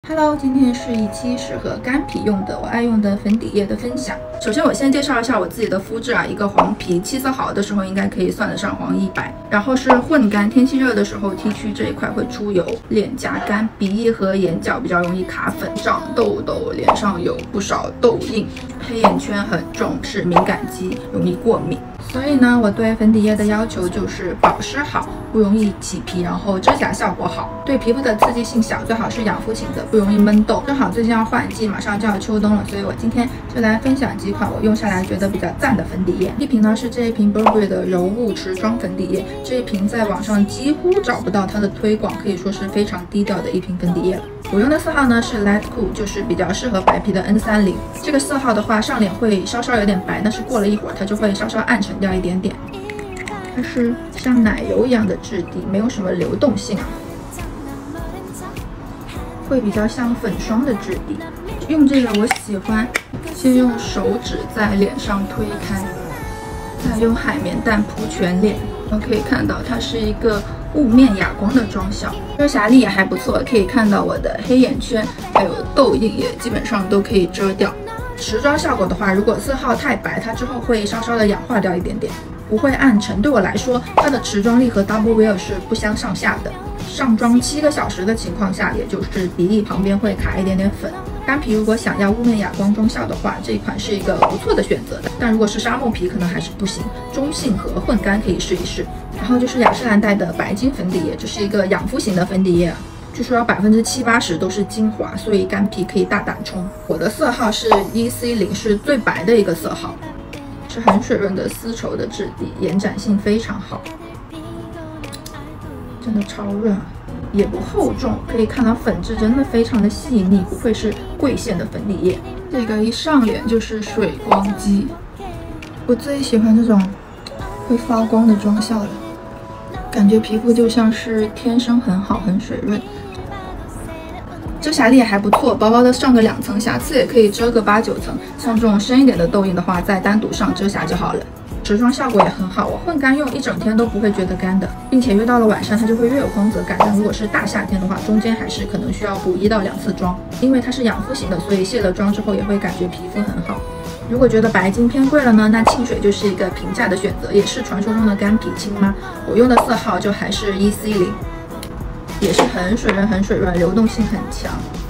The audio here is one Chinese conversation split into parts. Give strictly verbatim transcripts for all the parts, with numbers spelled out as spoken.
Hello， 今天是一期适合干皮用的我爱用的粉底液的分享。首先我先介绍一下我自己的肤质啊，一个黄皮，气色好的时候应该可以算得上黄一白，然后是混干，天气热的时候 T 区这一块会出油，脸颊干，鼻翼和眼角比较容易卡粉，长痘痘，脸上有不少痘印，黑眼圈很重，是敏感肌，容易过敏。所以呢，我对粉底液的要求就是保湿好，不容易起皮，然后遮瑕效果好，对皮肤的刺激性小，最好是养肤型的，不容易闷痘。正好最近要换季，马上就要秋冬了，所以我今天就来分享几款我用下来觉得比较赞的粉底液。一瓶呢是这一瓶 Burberry 的柔雾持妆粉底液，这一瓶在网上几乎找不到它的推广，可以说是非常低调的一瓶粉底液了。我用的色号呢是 Light Cool， 就是比较适合白皮的 N 三十。这个色号的话，上脸会稍稍有点白，但是过了一会儿它就会稍稍暗沉掉一点点。它是像奶油一样的质地，没有什么流动性啊，会比较像粉霜的质地。用这个我喜欢先用手指在脸上推开，再用海绵蛋铺全脸。我可以看到它是一个雾面哑光的妆效，遮瑕力也还不错，可以看到我的黑眼圈还有痘印也基本上都可以遮掉。持妆效果的话，如果色号太白，它之后会稍稍的氧化掉一点点，不会暗沉。对我来说，它的持妆力和 Double Wear 是不相上下的。上妆七个小时的情况下，也就是鼻翼旁边会卡一点点粉。干皮如果想要雾面哑光妆效的话，这一款是一个不错的选择的。但如果是沙漠皮，可能还是不行。中性和混干可以试一试。然后就是雅诗兰黛的白金粉底液，这是一个养肤型的粉底液啊。据说百分之七八十都是精华，所以干皮可以大胆冲。我的色号是 E C 零，是最白的一个色号，是很水润的丝绸的质地，延展性非常好，真的超润啊，也不厚重，可以看到粉质真的非常的细腻，不愧是贵线的粉底液。这个一上脸就是水光肌，我最喜欢这种会发光的妆效了，感觉皮肤就像是天生很好，很水润。遮瑕力也还不错，薄薄的上个两层，瑕疵也可以遮个八九层。像这种深一点的痘印的话，再单独上遮瑕就好了。持妆效果也很好，我混干用一整天都不会觉得干的，并且越到了晚上它就会越有光泽感。但如果是大夏天的话，中间还是可能需要补一到两次妆，因为它是养肤型的，所以卸了妆之后也会感觉皮肤很好。如果觉得白金偏贵了呢，那清水就是一个平价的选择，也是传说中的干皮亲妈。我用的色号就还是 E C 零，也是很水润很水润，流动性很强，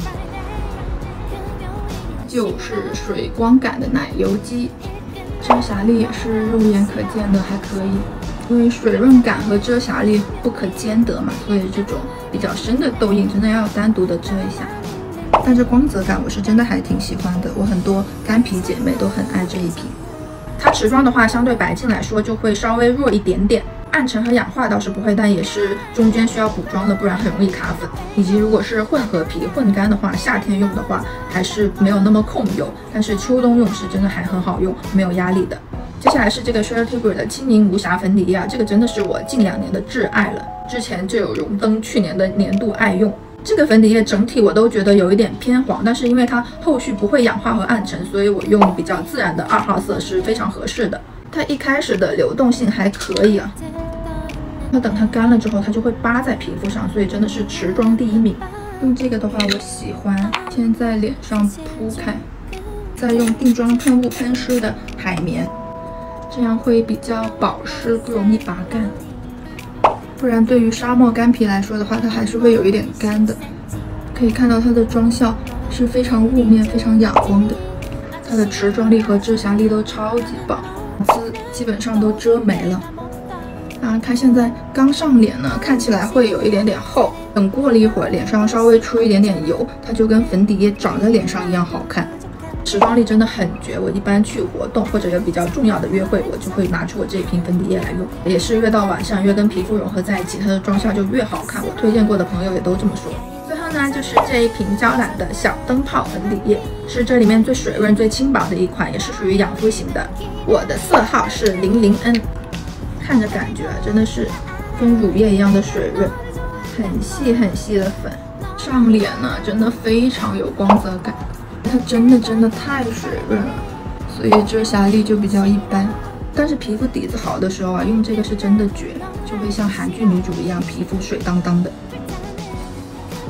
就是水光感的奶油肌。遮瑕力也是肉眼可见的，还可以。因为水润感和遮瑕力不可兼得嘛，所以这种比较深的痘印真的要单独的遮一下。但是光泽感我是真的还挺喜欢的，我很多干皮姐妹都很爱这一瓶。它持妆的话，相对白金来说就会稍微弱一点点，暗沉和氧化倒是不会，但也是中间需要补妆的，不然很容易卡粉。以及如果是混合皮混干的话，夏天用的话还是没有那么控油，但是秋冬用是真的还很好用，没有压力的。接下来是这个 Charlotte Tilbury 的轻盈无瑕粉底液啊，这个真的是我近两年的挚爱了，之前就有荣登去年的年度爱用。这个粉底液整体我都觉得有一点偏黄，但是因为它后续不会氧化和暗沉，所以我用比较自然的二号色是非常合适的。它一开始的流动性还可以啊，那等它干了之后，它就会扒在皮肤上，所以真的是持妆第一名。用这个的话，我喜欢先在脸上铺开，再用定妆喷雾喷湿的海绵，这样会比较保湿，不容易拔干。不然对于沙漠干皮来说的话，它还是会有一点干的。可以看到它的妆效是非常雾面、非常哑光的，它的持妆力和遮瑕力都超级棒，丝基本上都遮没了。啊，它现在刚上脸呢，看起来会有一点点厚，等过了一会儿，脸上稍微出一点点油，它就跟粉底液长在脸上一样好看。持妆力真的很绝，我一般去活动或者有比较重要的约会，我就会拿出我这一瓶粉底液来用，也是越到晚上越跟皮肤融合在一起，它的妆效就越好看。我推荐过的朋友也都这么说。最后呢，就是这一瓶娇兰的小灯泡粉底液，是这里面最水润、最轻薄的一款，也是属于养肤型的。我的色号是零零 N， 看着感觉真的是跟乳液一样的水润，很细很细的粉，上脸呢真的非常有光泽感。它真的真的太水润了，所以遮瑕力就比较一般。但是皮肤底子好的时候啊，用这个是真的绝，就会像韩剧女主一样，皮肤水当当的。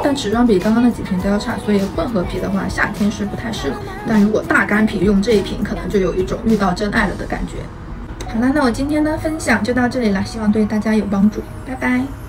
但质量比刚刚那几瓶都要差，所以混合皮的话，夏天是不太适合。但如果大干皮用这一瓶，可能就有一种遇到真爱了的感觉。好啦，那我今天的分享就到这里了，希望对大家有帮助，拜拜。